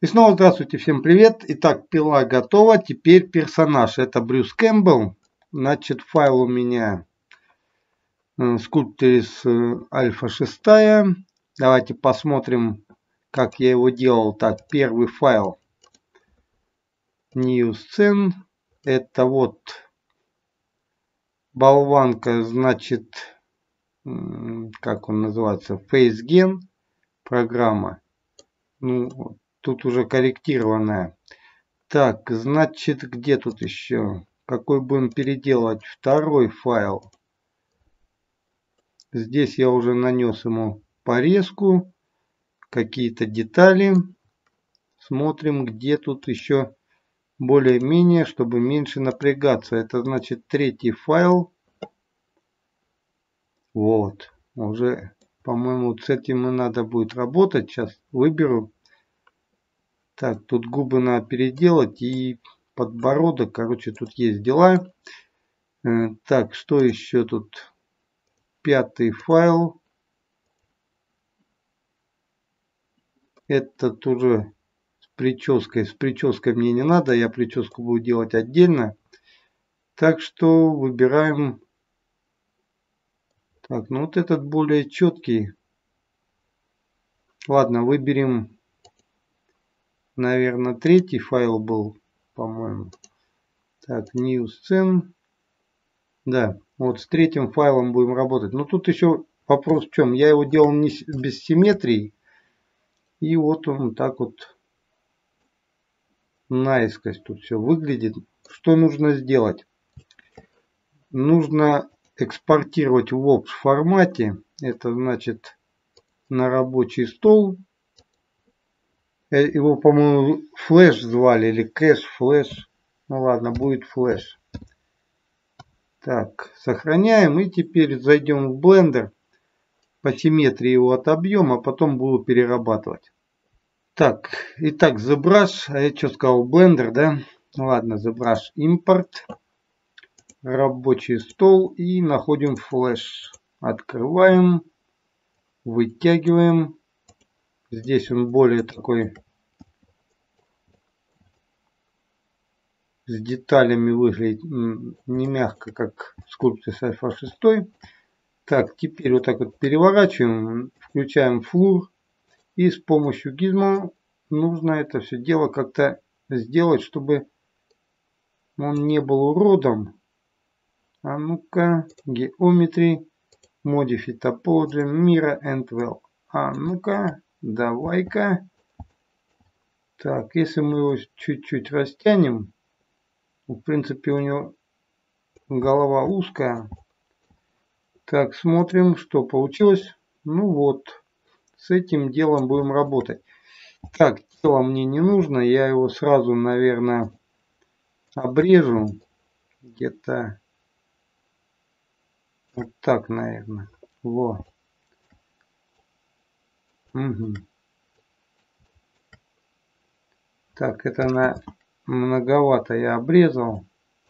И снова здравствуйте, всем привет. Итак, пила готова. Теперь персонаж. Это Брюс Кэмпбелл. Значит, файл у меня Sculptris Alpha 6. Давайте посмотрим, как я его делал. Так, первый файл. New Scene. Это вот болванка, значит, как он называется? FaceGen программа. Ну, тут уже корректированная. Так, значит, где тут еще? Какой будем переделать? Второй файл. Здесь я уже нанес ему порезку. Какие-то детали. Смотрим, где тут еще более-менее, чтобы меньше напрягаться. Это значит третий файл. Вот. Уже, по-моему, с этим и надо будет работать. Сейчас выберу. Так, тут губы надо переделать и подбородок. Короче, тут есть дела. Так, что еще тут? Пятый файл. Этот уже с прической. С прической мне не надо. Я прическу буду делать отдельно. Так что выбираем. Так, ну вот этот более четкий. Ладно, выберем. Наверное, третий файл был, по-моему. Так, New Scene. Да, вот с третьим файлом будем работать. Но тут еще вопрос в чем. Я его делал не без симметрии. И вот он так вот наискось тут все выглядит. Что нужно сделать? Нужно экспортировать в WOPS формате. Это значит на рабочий стол. Его, по-моему, флеш звали или кэш флеш. Ну ладно, будет флеш. Так, сохраняем. И теперь зайдем в Blender. По симметрии его отобьем, а потом буду перерабатывать. Так, итак, ZBrush. А я что сказал? Blender, да? Ладно, ZBrush импорт. Рабочий стол. И находим флеш. Открываем. Вытягиваем. Здесь он более такой с деталями выглядит не мягко, как Sculptris Alpha 6. Так, теперь вот так вот переворачиваем, включаем флур. И с помощью гизмо нужно это все дело как-то сделать, чтобы он не был уродом. А ну-ка, Geometry, Modify Topology, Mirror and Well. А ну-ка, давай-ка. Так, если мы его чуть-чуть растянем, в принципе у него голова узкая. Так, смотрим, что получилось. Ну вот, с этим делом будем работать. Так, тело мне не нужно, я его сразу, наверное, обрежу. Где-то вот так, наверное. Во. Угу. Так, это многовато я обрезал.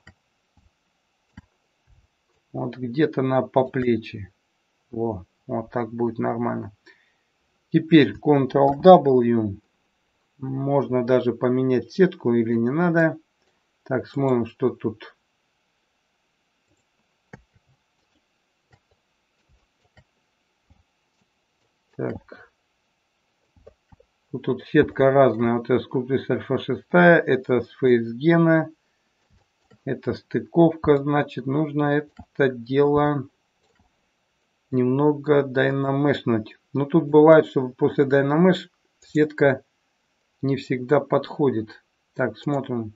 Вот где-то по плечи. Во. Вот так будет нормально. Теперь Ctrl-W. Можно даже поменять сетку или не надо. Так, смотрим, что тут. Так. Тут сетка разная. Вот это Sculptris Alpha 6. Это с FaceGen. Это стыковка. Значит, нужно это дело немного дайнамешнуть. Но тут бывает, что после дайнамеш сетка не всегда подходит. Так, смотрим.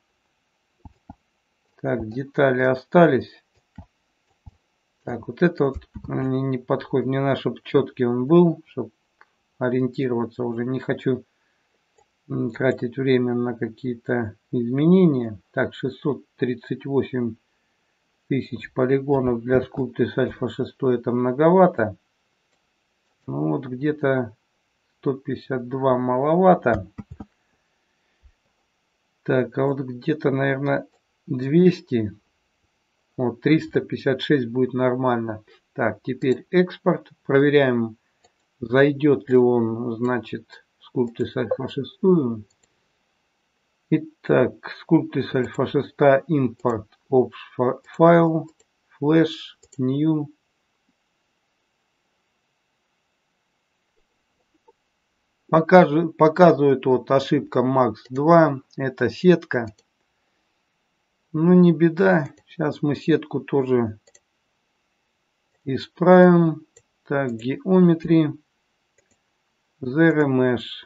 Так, детали остались. Так, вот это вот не подходит. Мне надо, чтобы четкий он был, чтобы ориентироваться уже. Не хочу тратить время на какие-то изменения. Так, 638 тысяч полигонов для Sculptris Alpha 6 это многовато. Ну вот где-то 152 маловато. Так, а вот где-то, наверное, 200. Вот 356 будет нормально. Так, теперь экспорт. Проверяем, зайдет ли он, значит, Sculptris Alpha 6. Итак, Sculptris Alpha 6 Import Ops файл, Flash, New. Показывает вот ошибка Max 2. Это сетка. Ну не беда. Сейчас мы сетку тоже исправим. Так, Geometry. Zero Mesh.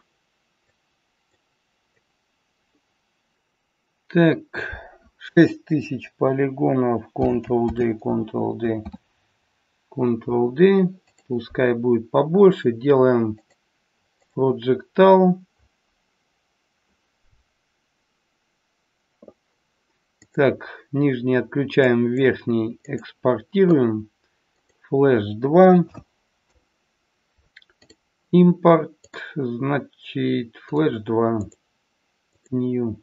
Так, 6000 полигонов. Ctrl-D, Ctrl-D, Ctrl-D. Пускай будет побольше. Делаем Projectile. Так, нижний отключаем, верхний экспортируем. Flash 2. Импорт, значит, Flash 2. New.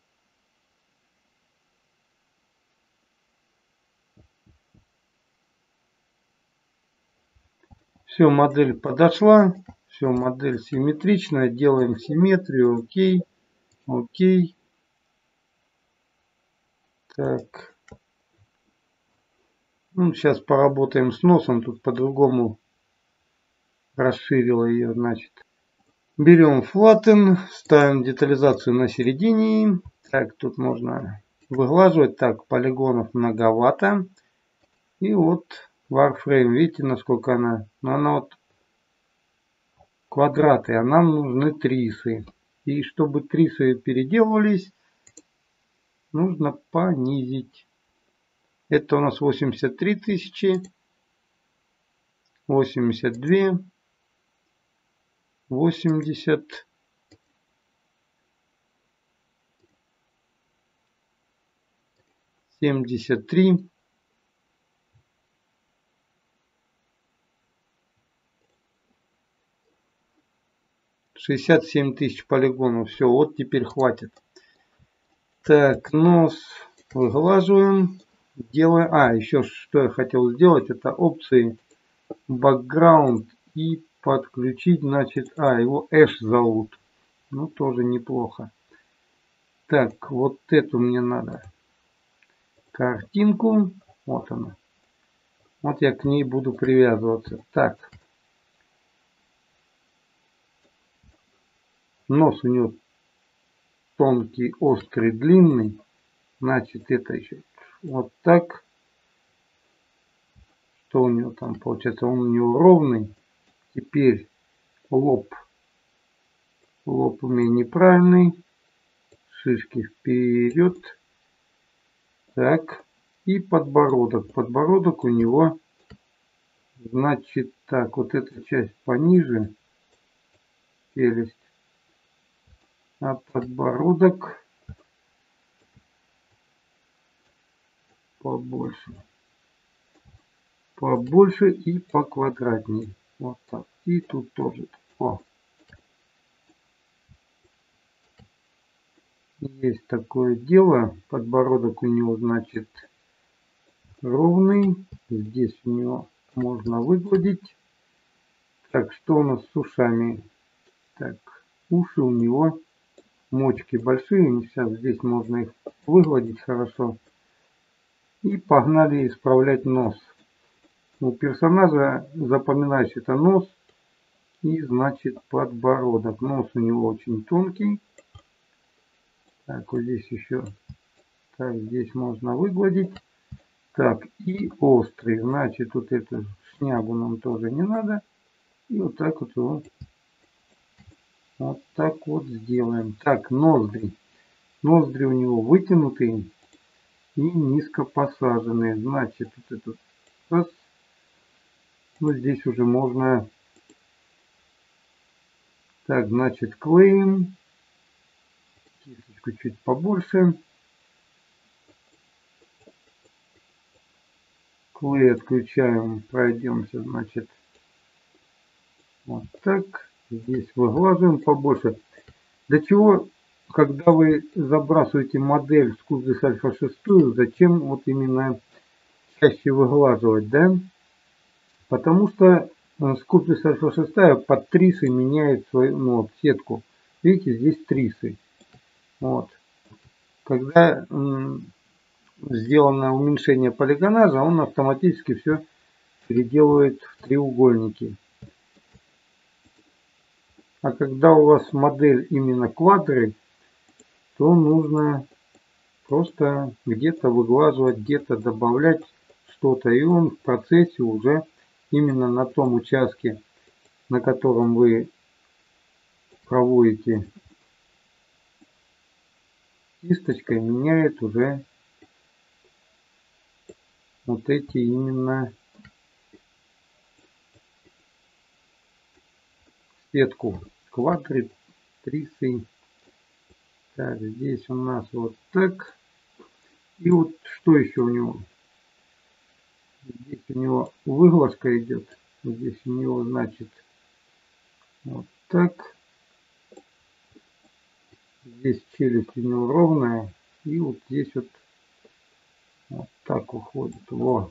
Все, модель подошла. Все, модель симметричная. Делаем симметрию. Окей. Окей. Так. Ну, сейчас поработаем с носом. Тут по-другому расширила ее, значит. Берем Flatten. Ставим детализацию на середине. Так, тут можно выглаживать. Так, полигонов многовато. И вот Warframe. Видите, насколько она? Ну, она вот квадраты, а нам нужны трисы. И чтобы трисы переделывались, нужно понизить. Это у нас 83 тысячи, 82, 80, 73, 67 тысяч полигонов. Все, вот теперь хватит. Так, нос выглаживаем. Делаем. Еще что я хотел сделать, это опции background и подключить, значит, его Ash зовут. Ну, тоже неплохо. Так, вот эту мне надо картинку. Вот она. Вот я к ней буду привязываться. Так. Нос у него тонкий, острый, длинный. Значит, это еще вот так. Что у него там получается? Он у него ровный. Теперь лоб. Лоб у меня неправильный. Шишки вперед. Так. И подбородок. Подбородок у него, значит, так. Вот эта часть пониже. Челюсть. А подбородок побольше. Побольше и поквадратнее. Вот так. И тут тоже. О. Есть такое дело. Подбородок у него, значит, ровный. Здесь у него можно выгладить. Так, что у нас с ушами? Так, уши у него, мочки большие. Сейчас здесь можно их выгладить хорошо. И погнали исправлять нос. У персонажа, запоминаешь, это нос и, значит, подбородок. Нос у него очень тонкий. Так, вот здесь еще. Так, здесь можно выгладить. Так, и острый. Значит, вот эту шнягу нам тоже не надо. И вот так вот его. Вот так вот сделаем. Так, ноздри. Ноздри у него вытянутые и низко посаженные. Значит, вот этот раз. Ну, здесь уже можно. Так, значит, клеим. Кисточку чуть побольше. Клей отключаем. Пройдемся, значит, вот так. Здесь выглаживаем побольше. Для чего, когда вы забрасываете модель Sculptris Alpha 6, зачем вот именно чаще выглаживать, да? Потому что Sculptris Alpha 6 под трисы меняет свою, ну, вот, сетку. Видите, здесь трисы. Вот. когда сделано уменьшение полигонажа, он автоматически все переделывает в треугольники. А когда у вас модель именно квадры, то нужно просто где-то выглаживать, где-то добавлять что-то. И он в процессе уже именно на том участке, на котором вы проводите кисточкой, меняет уже вот эти именно сетку квадратрисы. Так, здесь у нас вот так. И вот что еще у него? Здесь у него выглажка идет. Здесь у него, значит, вот так. Здесь челюсть у него ровная. И вот здесь вот так уходит. Вот.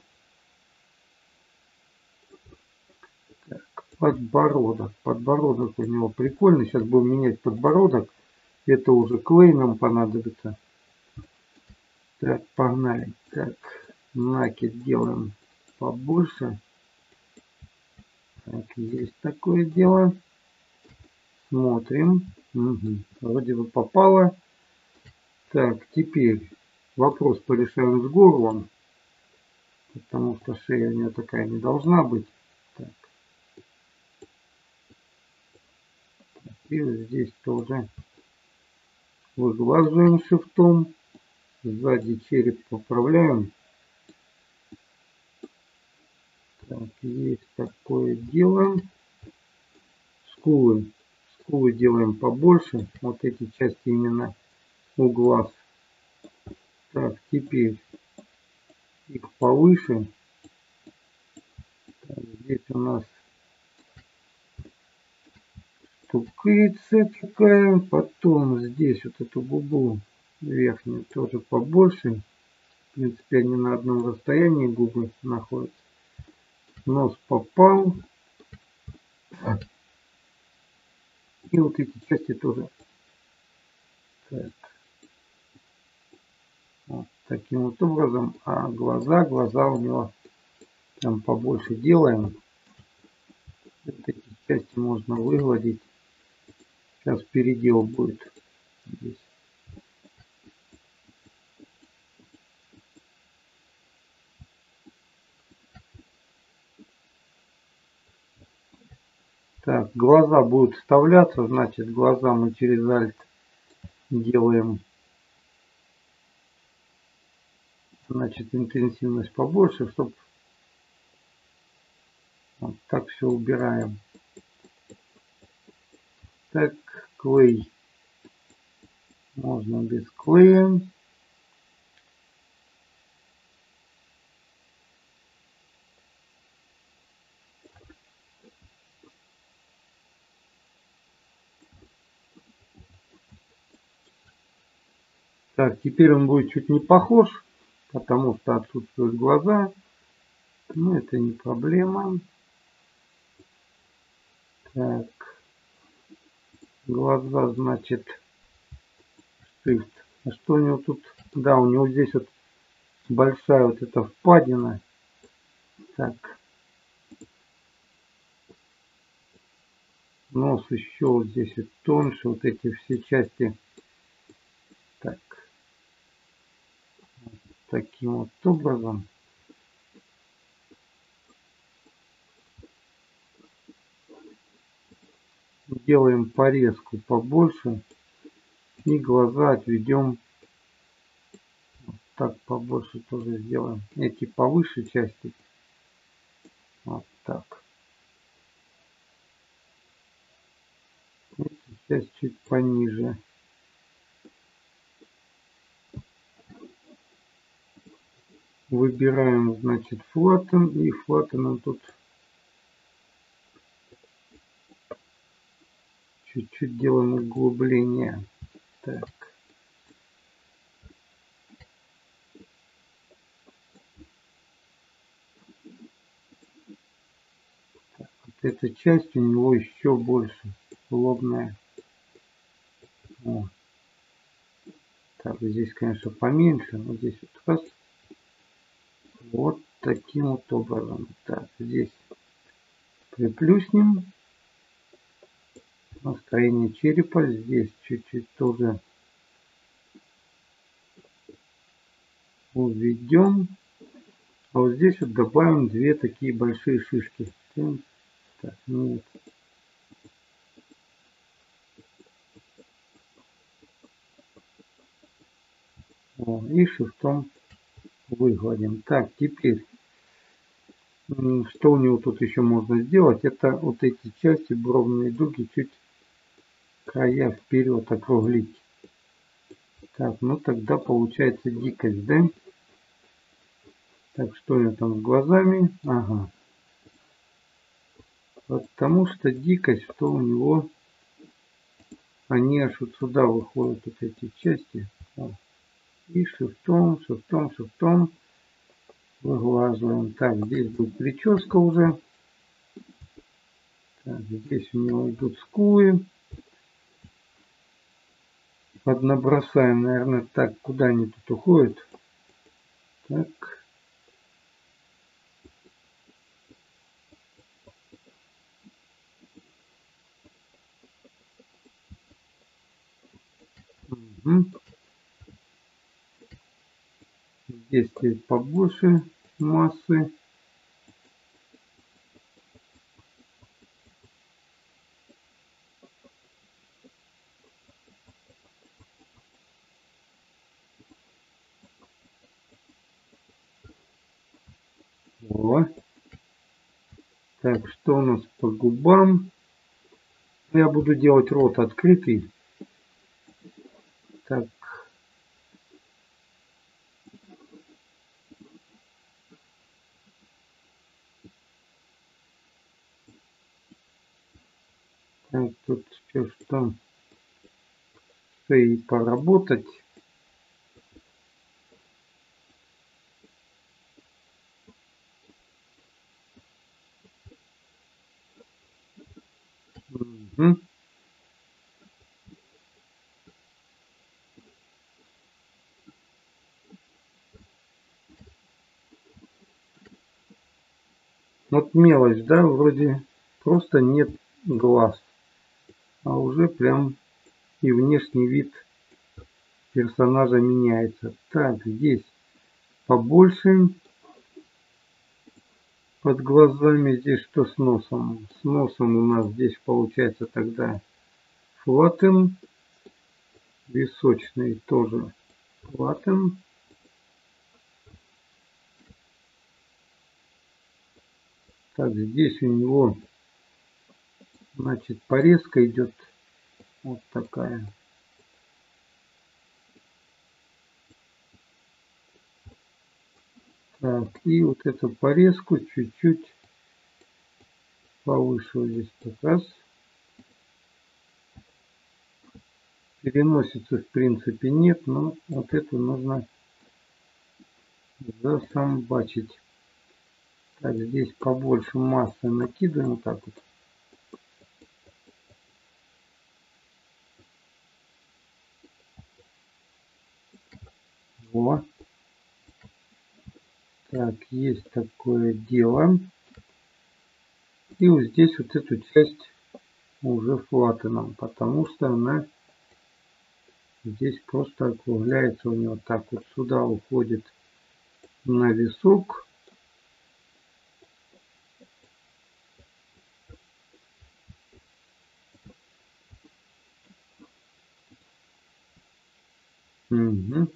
Так, подбородок. Подбородок у него прикольный. Сейчас будем менять подбородок. Это уже клей нам понадобится. Так, погнали. Так, накид делаем побольше. Так, есть такое дело. Смотрим. Угу. Вроде бы попало. Так, теперь вопрос порешаем с горлом. Потому что шея у нее такая не должна быть. Так. И вот здесь тоже выглаживаем шифтом. Сзади череп поправляем. Так, есть такое дело. Скулы. Скулы делаем побольше. Вот эти части именно у глаз. Так, теперь их повыше. Так, здесь у нас тупица такая. Потом здесь вот эту губу верхнюю тоже побольше. В принципе, они на одном расстоянии губы находятся. Нос попал. И вот эти части тоже. Так. Вот таким вот образом. А глаза у него там побольше делаем. Вот эти части можно выгладить. Сейчас передел будет здесь. Так, глаза будут вставляться, значит глаза мы через Alt делаем, значит, интенсивность побольше, чтобы вот так все убираем. Так, клей можно без клея. Так, теперь он будет чуть не похож, потому что отсутствуют глаза. Но это не проблема. Так, глаза, значит, Shift. А что у него тут? Да, у него здесь вот большая вот эта впадина. Так. Нос еще вот здесь вот тоньше. Вот эти все части. Так. Вот таким вот образом. Делаем порезку побольше. И глаза отведем. Вот так побольше тоже сделаем. Эти повыше части. Вот так. Эти часть чуть пониже. Выбираем, значит, флаттен. И флаттеном тут чуть-чуть делаем углубление. Так. Вот эта часть у него еще больше лобная. Вот. Так, здесь, конечно, поменьше. Вот здесь вот раз. Вот таким вот образом. Так, здесь приплюснем. Настроение черепа. Здесь чуть-чуть тоже уведем. А вот здесь вот добавим две такие большие шишки. Так, нет. И шифтом выгладим. Так, теперь, что у него тут еще можно сделать? Это вот эти части, бровные дуги, чуть края вперед округлить. Так, ну тогда получается дикость, да? Так, что у него там с глазами? Ага. Потому что дикость, что у него, они аж вот сюда выходят, вот эти части. И шифтом, шифтом, шифтом выглаживаем. Так, здесь будет прическа уже. Так, здесь у него идут скулы. Поднабросаем, наверное, так, куда они тут уходят. Так. Угу. Здесь теперь побольше массы. Вот. Так, что у нас по губам? Я буду делать рот открытый. Так. Так, тут все что и поработать. Угу. Вот мелочь, да, вроде просто нет глаз. А уже прям и внешний вид персонажа меняется. Так, здесь побольше под глазами. Здесь что с носом? С носом у нас здесь получается тогда флатен. Височный тоже флатен. Так, здесь у него, значит, порезка идет вот такая. Так, и вот эту порезку чуть-чуть повыше вот здесь как раз. Переносится в принципе нет, но вот это нужно засамбачить. Так, здесь побольше массы накидываем вот так вот. Во. Так, есть такое дело. И вот здесь вот эту часть уже флатеном, потому что она здесь просто округляется у него. Так вот сюда уходит на висок. Угу.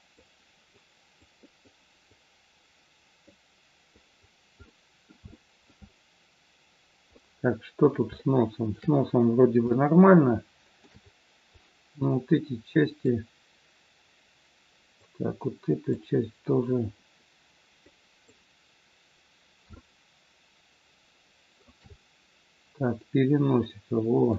Так, что тут с носом? С носом вроде бы нормально. Но вот эти части... Так, вот эта часть тоже... Так, переносится. Во.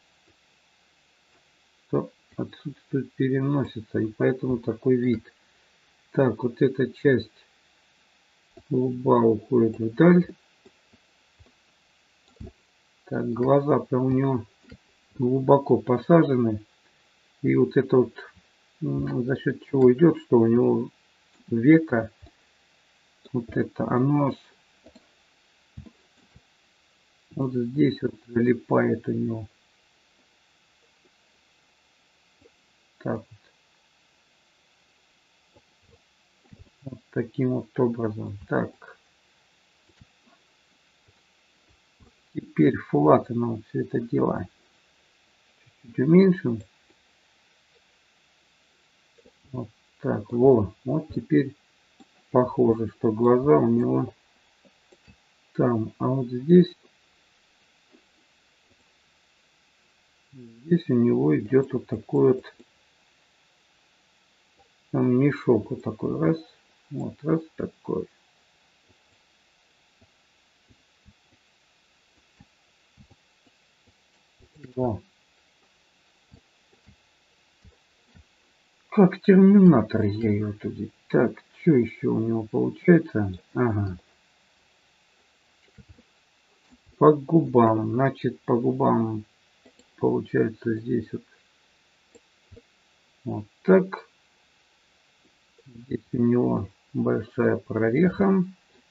То отсутствует переносится. И поэтому такой вид. Так, вот эта часть лба уходит вдаль. Так, глаза-то у него глубоко посажены. И вот это вот За счет чего идет, что у него века вот это, оно вот здесь вот залипает у него. Так вот. Вот таким вот образом. Так. Теперь флатаном все это дело чуть-чуть уменьшим. Вот так, вот теперь похоже, что глаза у него там. А вот здесь у него идет вот такой вот там мешок. Вот такой раз. Вот раз такой. Во. Как терминатор я ее туда. Так, что еще у него получается? Ага. По губам. Значит, по губам получается здесь вот так. Здесь у него большая прореха.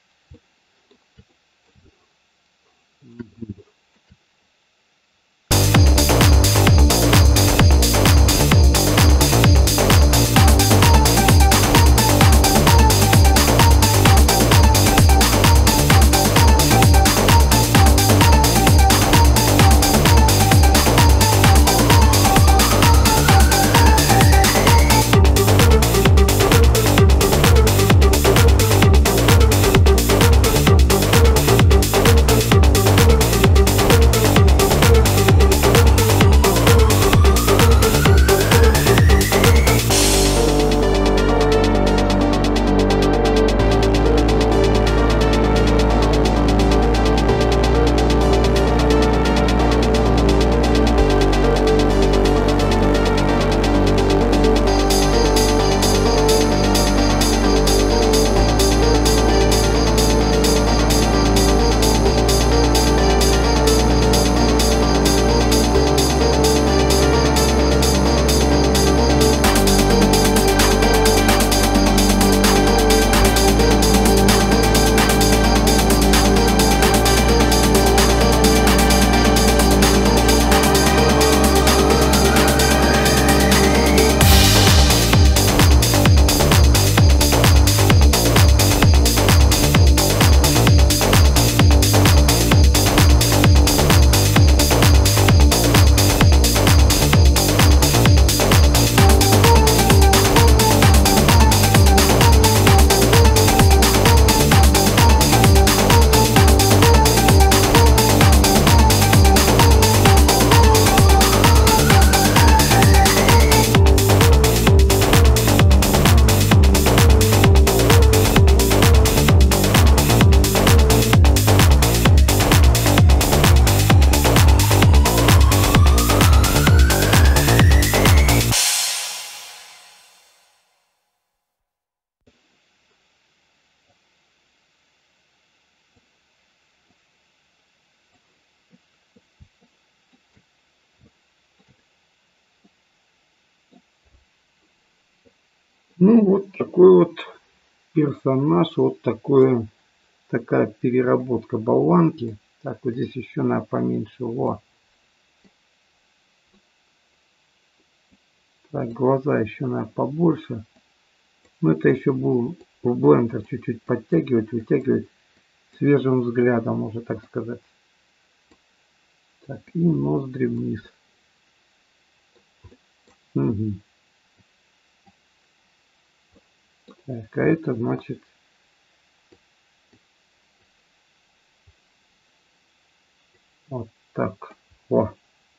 Ну, вот такой вот персонаж, вот такая переработка болванки. Так, вот здесь еще надо поменьше. Во. Так, глаза еще надо побольше. Но это еще буду в блендер чуть-чуть подтягивать, вытягивать свежим взглядом, можно так сказать. Так, и ноздри вниз. Угу. Так, а это значит вот так. О.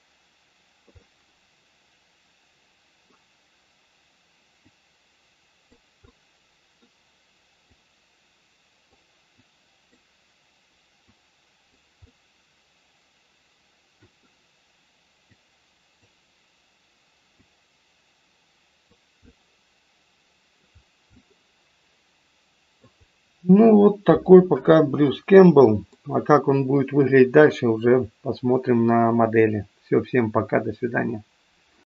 Ну вот такой пока Брюс Кэмпбелл. А как он будет выглядеть дальше, уже посмотрим на модели. Все, всем пока, до свидания.